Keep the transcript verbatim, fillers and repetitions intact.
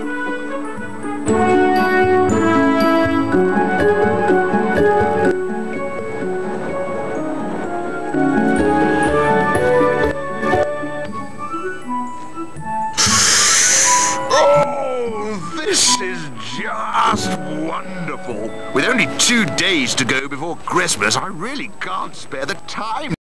This is just wonderful. With only two days to go before Christmas, I really can't spare the time.